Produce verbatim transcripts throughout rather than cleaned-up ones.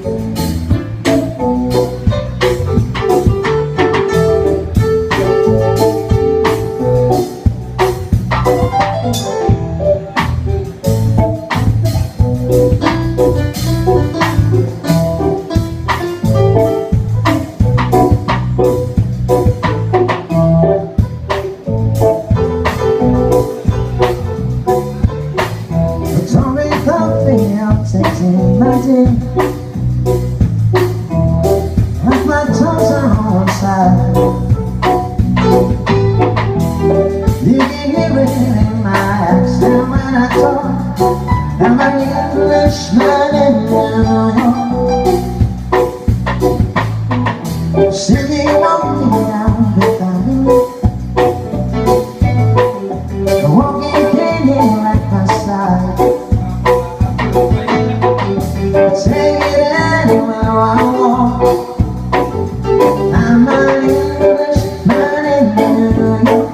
Imagine if my toes are on one side, you can hear it in my accent when I talk. I'm an Englishman in New York, singing walking down the valley, walking candy at my side. Take it anywhere I want. I'm an Englishman in New York.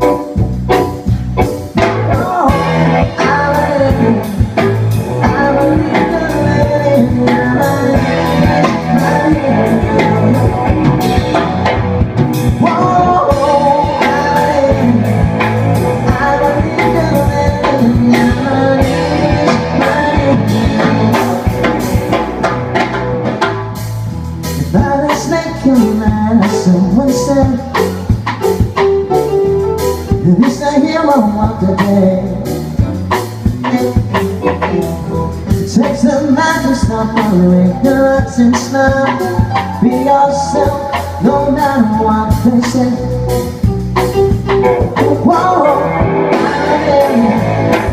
Oh, I'm an I'm an Englishman, I'm an Englishman in New York. Whoa, I'm I'm an Englishman, I'm an Englishman in New York. By the snake man, someone said he's the hero of the day. It takes a man to stop all ignorance and smile. Be yourself, no matter what they say. Whoa, I'm